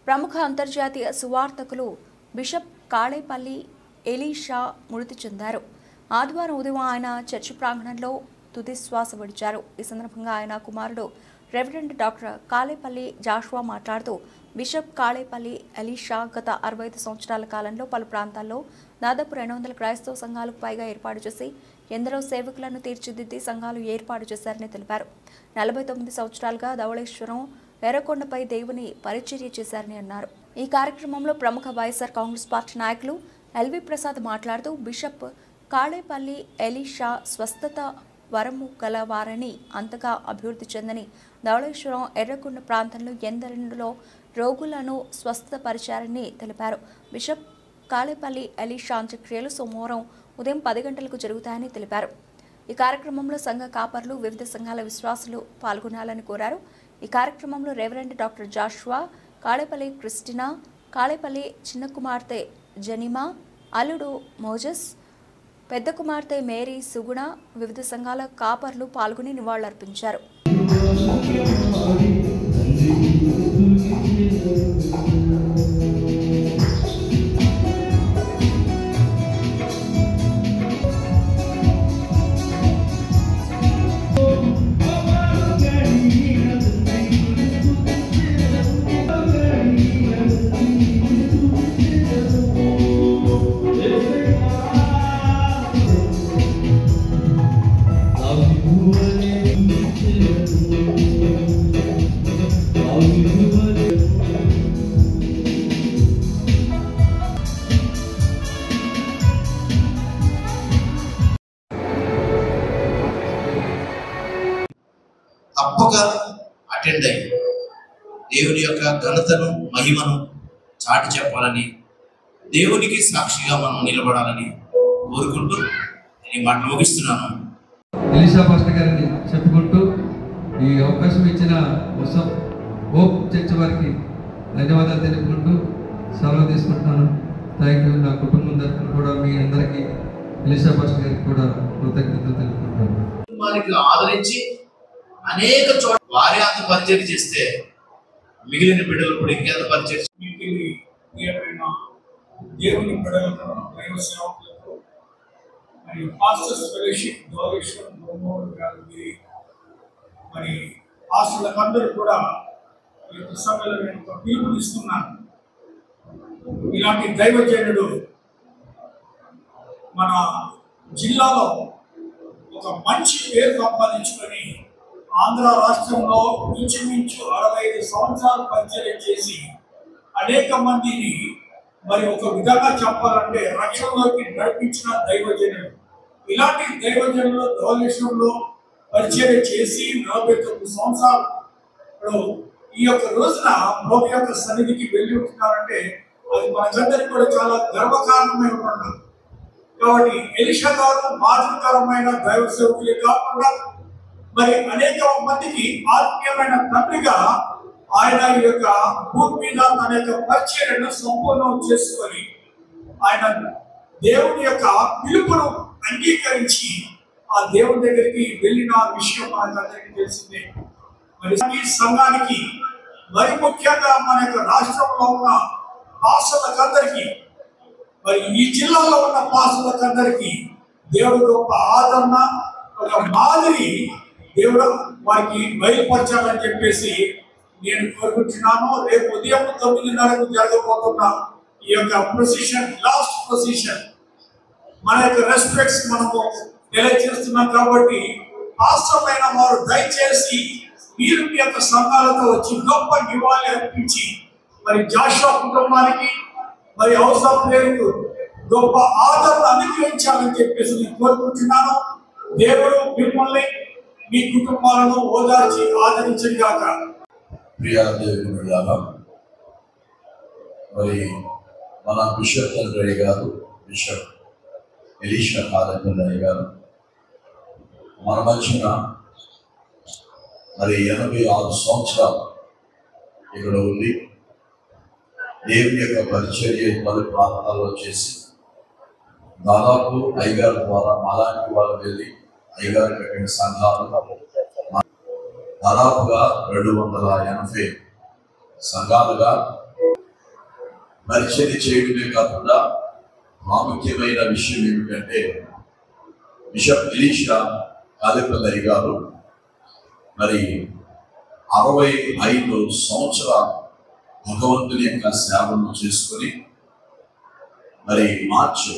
ప్రముఖ అంతర్జాతీయ సువార్తకులు bishop కాళేపల్లి Elisha మృతి చెందారు. ఆదివారం ఉదయం ఆయన చర్చి ప్రాంగణంలో తుది శ్వాస విడిచారు. ఈ సందర్భంగా ఆయన కుమారుడు రెవరెండ్ డాక్టర్ కాళేపల్లి జాషువా మాట్లాడుతూ బిషప్ కాళేపల్లి ఎలీషా గత 65 సంవత్సరాల కాలంలో పలు ప్రాంతాల్లో దాదాపు 200 క్రైస్తవ సంఘాలకు పైగా ఏర్పాటు చేసి ఎందరో సేవకులను తీర్చిదిద్ది సంఘాలు ఏర్పాటు చేశారని తెలిపారు. 49 సంవత్సరాలుగా ధవళేశ్వరం ఎర్రకొండపై దేవుని పరిచర్య చేశారని అన్నారు. ఈ కార్యక్రమంలో ప్రముఖ వైఎస్ఆర్ కాంగ్రెస్ పార్టీ నాయకులు ఎల్వి ప్రసాద్ మాట్లాడుతూ బిషప్ కాళేపల్లి ఎలీషా స్వస్థత వరము గలవారని, అంతగా అభివృద్ధి చెందని ధవళేశ్వరం ఎర్రకొండ ప్రాంతంలో ఎందరిలో రోగులను స్వస్థపరిచారని తెలిపారు. బిషప్ కాళేపల్లి ఎలీషా అంత్యక్రియలు సోమవారం ఉదయం 10 గంటలకు జరుగుతాయని తెలిపారు. ఈ కార్యక్రమంలో సంఘ కాపర్లు, వివిధ సంఘాల విశ్వాసులు పాల్గొనాలని కోరారు. ఈ కార్యక్రమంలో reverend doctor Joshua, Kalepalli Christina, Kalepalli చిన్న కుమార్తె జనిమా, అల్లుడు మోజస్, పెద్ద కుమార్తె మేరీ సుగుణ, వివిధ సంఘాల కాపర్లు పాల్గొని నివాళులర్పించారు. తప్పక అటెండ్ అయ్యి దేవుని యొక్క ఘనతను, మహిమను చాటి చెప్పాలని, దేవునికి సాక్షిగా మనం నిలబడాలని కోరుకుంటూ నేను మాట ముగిస్తున్నాను. ఎలీషా పాస్టర్ గారిని చెప్పుకుంటూ ఈ అవకాశం ఇచ్చిన హోప్ చర్చ్ వారికి ధన్యవాదాలు తెలుపుకుంటూ సెలవు తీసుకుంటున్నాను. Thank you. నా కుటుంబం తరఫున కూడా మీ అందరికీ, ఎలీషా పాస్టర్ గారికి కూడా కృతజ్ఞతలు తెలుపుకుంటున్నాను. కుటుంబానికి ఆదరించి అనేక చోట్ల వారి అంత పరిచయం చేస్తే మిగిలిన బిడ్డలు కూడా ఇంకెంత పరిచయం దేవుని బిడ్డలకు, దైవ సేవకులకు, మరి పాస్టర్స్ ఫెలోషిప్ గారికి, మరి పాస్టర్లకు అందరూ కూడా ఈ యొక్క సమయంలో నేను ఒక పిలుపునిస్తున్నాను. ఇలాంటి దైవజనుడు మన జిల్లాలో ఒక మంచి పేరు సంపాదించుకొని ఆంధ్ర రాష్ట్రంలో ఇంచుమించు 65 సంవత్సరాలు పరిచయం చేసి అనేక మందిని మరి ఒక విధంగా చెప్పాలంటే రక్షణలోకి నడిపించిన దైవజనుడు. ఇలాంటి దైవజనులు ధవళేశ్వరంలో పరిచయం చేసి 49 సంవత్సరాలు ఈ యొక్క రోజున ప్రభు యొక్క సన్నిధికి వెళ్ళి ఉంటున్నారంటే అది మనకందరికీ కూడా చాలా గర్వకారణమైన పండుగ. కాబట్టి ఎలీషా గారు మాదిరికరమైన దైవ సేవకులే కాకుండా మరి అనేక మందికి ఆత్మీయమైన తండ్రిగా ఆయన ఈ యొక్క భూమి మీద తన యొక్క పరిచర్యను సంపూర్ణం చేసుకొని ఆయన దేవుని యొక్క పిలుపును అంగీకరించి ఆ దేవుని దగ్గరికి వెళ్ళిన విషయం మనకందరికీ తెలిసిందే. మరి ఈ సంఘానికి మరి ముఖ్యంగా మన యొక్క రాష్ట్రంలో ఉన్న పాస్టర్లకందరికీ, మరి ఈ జిల్లాలో ఉన్న పాస్టర్లకందరికీ దేవుడు గొప్ప ఆదరణ, ఒక మాదిరి దేవుడు వారికి బయలుపరచాలని చెప్పేసి నేను కోరుకుంటున్నాను. రేపు ఉదయం 9:30కు జరగబోతున్న ఈ యొక్క ప్రొసిషన్, లాస్ట్ ప్రొసిషన్, మన యొక్క రెస్పెక్ట్స్ మనము తెలియజేస్తున్నాం. కాబట్టి పాస్టర్లైన వారు దయచేసి మీరు మీ యొక్క సంఘాలతో వచ్చి గొప్ప నివాళి అర్పించి మరి జాషువా కుటుంబానికి, మరి అవసరం పేరుకు గొప్ప ఆదరణ అనుగ్రహించాలని చెప్పేసి నేను కోరుకుంటున్నాను. దేవుడు మిమ్మల్ని, మీ కుటుంబాలను ఓదార్చి ఆదరించని గాక. ప్రియా దేవుని మరి మన బిషప్ తండ్రి గారు, బిషప్ ఎలీషా కాళేపల్లి గారు మన మధ్యన మరి 86 సంవత్సరాలు ఇక్కడ ఉండి దేవుని యొక్క పరిచర్య పలు ప్రాంతాల్లో చేసి దాదాపు అయ్యగారి ద్వారా అలాంటి వాళ్ళు వెళ్ళి అయ్యగారి కట్టిన సంఘాలు దాదాపుగా 280 సంఘాలుగా పరిచర్య చేయడమే కాకుండా ప్రాముఖ్యమైన విషయం ఏమిటంటే బిషప్ ఎలీషా కాలేపల్లి గారు మరి 65 సంవత్సరాలు భగవంతుని యొక్క సేవను చేసుకొని మరి మార్చి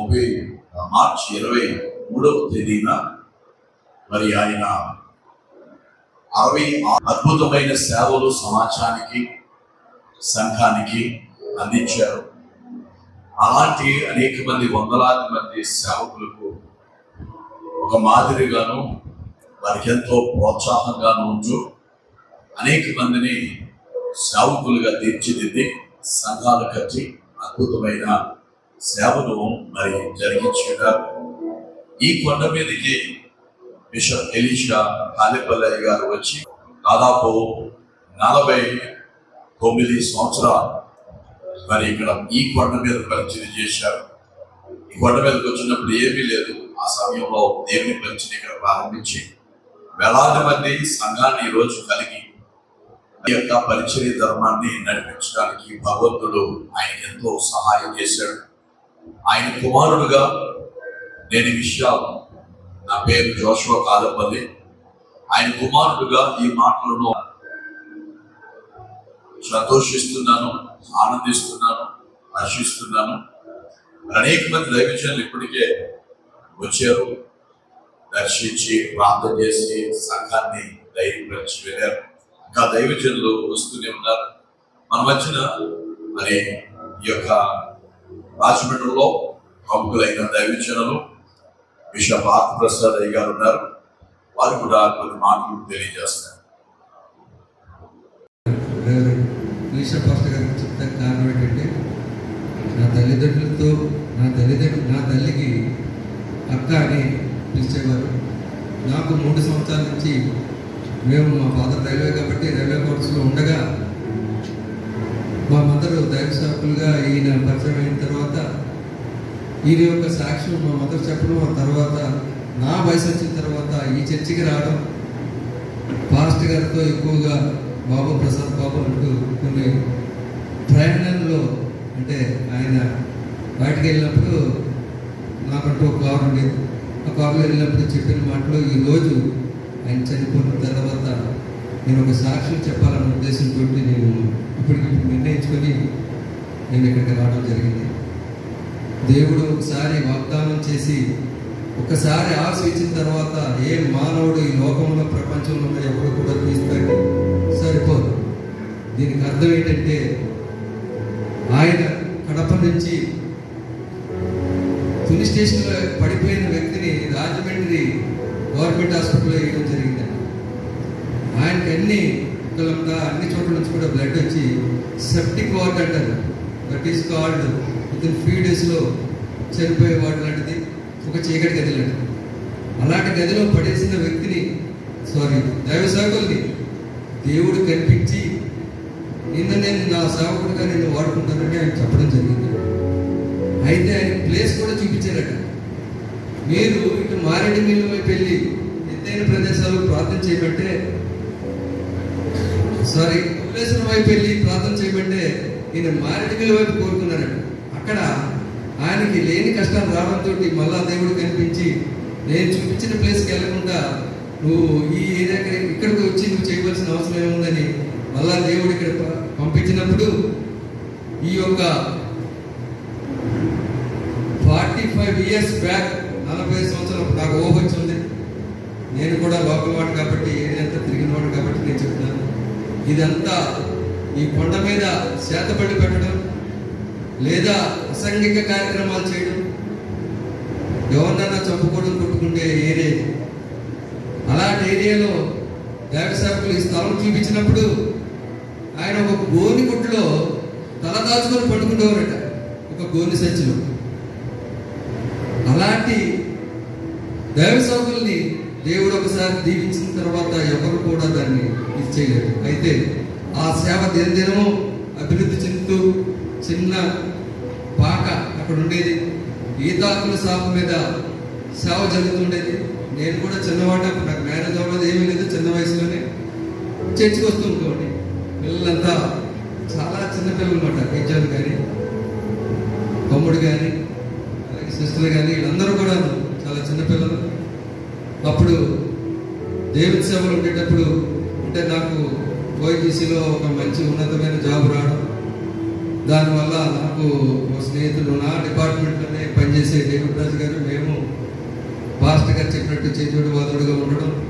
23వ తేదీన మరి ఆయన 60 అద్భుతమైన సేవలు సమాజానికి సంఘానికి అందించారు. అలాంటి అనేక మంది వందలాది మంది సేవకులకు ఒక మాదిరిగాను వారికి ఎంతో ప్రోత్సాహంగాను ఉంటూ అనేక మందిని సేవకులుగా తీర్చిదిద్ది సంఘాలు కట్టి అద్భుతమైన సేవను మరి జరిగించారు. ఈ కొండ మీదకి బిషప్ ఎలీషా కాలేపల్లి గారు వచ్చి దాదాపు 49 సంవత్సరాలు మరి ఇక్కడ ఈ కొండ మీద పరిచయం చేశారు. ఈ కొండ మీదకి వచ్చినప్పుడు ఏమీ లేదు. ఆ సమయంలో దేవుని పరిచయం ఇక్కడ ప్రారంభించి వేలాది మంది సంఘాన్ని ఈ రోజు కలిగి ఈ యొక్క పరిచర్య ధర్మాన్ని నడిపించడానికి భగవంతుడు ఆయన ఎంతో సహాయం చేశాడు. ఆయన కుమారుడుగా నేను విషయాలు, నా పేరు జోషువా కాలేపల్లి, ఆయన కుమారుడుగా ఈ మాటలను సంతోషిస్తున్నాను, ఆనందిస్తున్నాను, హర్షిస్తున్నాను. అనేక మంది దైవజనులు ఇప్పటికే వచ్చారు, దర్శించి ప్రార్థన చేసి సంఘాన్ని ధైర్యపరిచి వెళ్ళారు. ఇంకా దైవజనులు వస్తూనే ఉన్నారు. మన మధ్యన మరి ఈ యొక్క రాజమండ్రిలో ప్రముఖులైన దైవజనులు బిషప్ ఆర్ ప్రసాద్ అయ్య గారు ఉన్నారు. వారు కూడా కొన్ని మాటలు తెలియజేస్తారు. ఎలీషా పాస్టర్ గారికి చెప్తాను కారణం ఏంటంటే నా తల్లికి అక్క అని పిలిచేవారు. నాకు 3 సంవత్సరాల నుంచి మేము మా ఫాదర్ రైల్వే కాబట్టి రైల్వే కోర్సులో ఉండగా మా మదర్ దైవ సేవకులుగా ఈయన పరిచయం అయిన తర్వాత ఈయన యొక్క సాక్ష్యం మా మదర్ చెప్పడం, ఆ తర్వాత నా వయసు వచ్చిన తర్వాత ఈ చర్చికి రావడం, పాస్టర్ గారితో ఎక్కువగా బాబు ప్రసాద్ బాబు అంటూ కొన్ని ప్రయాణంలో అంటే ఆయన బయటకు వెళ్ళినప్పుడు నాకంటూ ఒక కారు ఉండేది. ఆ కారులో వెళ్ళినప్పుడు చెప్పిన మాటలు ఈరోజు ఆయన చనిపోయిన తర్వాత నేను ఒక సాక్ష్యం చెప్పాలన్న ఉద్దేశంతో నేను ఇప్పటికిప్పుడు నిర్ణయించుకొని నేను ఇక్కడికి రావడం జరిగింది. దేవుడు ఒకసారి వాగ్దానం చేసి ఒకసారి ఆశ ఇచ్చిన తర్వాత ఏ మానవుడు ఈ లోకంలో ప్రపంచంలో ఎవరు కూడా తీస్తాడు సరిపోదు. దీనికి అర్థం ఏంటంటే ఆయన కడప నుంచి తుని స్టేషన్లో పడిపోయిన వ్యక్తిని రాజమండ్రి గవర్నమెంట్ హాస్పిటల్లో వేయడం జరిగిందండి. ఆయనకి అన్ని చోట్ల నుంచి కూడా బ్లడ్ వచ్చి సెప్టిక్ వార్డ్ అంటారు, దట్ ఈస్ కాల్డ్ వితిన్ 3 daysలో చనిపోయే వార్డు లాంటిది, ఒక చీకటి గది లాంటిది. అలాంటి గదిలో పడేసిన వ్యక్తిని దైవ సేవకుల్ని దేవుడు కనిపించి నేను నా సేవకుడిగా నేను వాడుకుంటానని ఆయన చెప్పడం జరిగింది. అయితే ఆయన ప్లేస్ కూడా చూపించారట. మీరు ఇటు మారేడుమిల్లి వైపు వెళ్ళి ఎత్తైన ప్రదేశాల్లో ప్రార్థన చేయమంటే ప్లేసుల వైపు వెళ్ళి ప్రార్థన చేయమంటే ఈయన మారేడుమిల్లి వైపు కోరుకున్నారట. అక్కడ ఆయనకి లేని కష్టాలు రావడంతో మళ్ళా దేవుడు కనిపించి నేను చూపించిన ప్లేస్కి వెళ్ళకుండా నువ్వు ఈ ఏరియాకి ఇక్కడికి వచ్చి నువ్వు చేయవలసిన అవసరం ఏముందని మళ్ళా దేవుడు ఇక్కడ పంపించినప్పుడు ఈ యొక్క 45 years బ్యాక్ 40 సంవత్సరాలు నాకు ఊహ వచ్చింది. నేను కూడా లోకల్ వాడు కాబట్టి ఏదంతా తిరిగిన వాడు కాబట్టి నేను చెప్తున్నాను. ఇదంతా ఈ కొండ మీద శాతపడి పెట్టడం లేదా అసాంఘిక కార్యక్రమాలు చేయడం, ఎవరినైనా చంపుకోవడం, కొట్టుకుంటే ఏరియా. అలాంటి ఏరియాలో దైవ సేవకులు ఈ స్థలం చూపించినప్పుడు ఆయన ఒక గోని గుడ్లో తల దాచుకొని పడుకునేవారట, ఒక గోని సంచిలో. అలాంటి దైవ సేవకుల్ని దేవుడు ఒకసారి దీవించిన తర్వాత ఎవరు కూడా దాన్ని ఇచ్చేయలేరు. అయితే ఆ సేవ దినదినము అభివృద్ధి చెందుతూ చిన్న పాక అక్కడ ఉండేది. ఈతాకుల సాగు మీద సేవ జరుగుతుండేది. నేను కూడా చిన్నవాడు, అప్పుడు నాకు మ్యారేజ్ అవ్వలేదు, ఏమీ లేదు, చిన్న వయసులోనే చర్చికి వస్తూ ఉంటామండి. పిల్లలంతా చాలా చిన్నపిల్లలు అనమాట. విద్యార్థి కానీ, తమ్ముడు కానీ, అలాగే సిస్టర్ కానీ, వీళ్ళందరూ కూడా చాలా చిన్నపిల్లలు. అప్పుడు దేవుని సేవలు ఉండేటప్పుడు అంటే నాకు ఓఐటీసీలో ఒక మంచి ఉన్నతమైన జాబ్ రావడం, దానివల్ల నాకు ఒక స్నేహితుడు నా డిపార్ట్మెంట్లోనే పనిచేసే డేవిడ్ రాజు గారు, మేము పాస్టర్ గారు చెప్పినట్టు చేతుడు వాదుడుగా ఉండడం,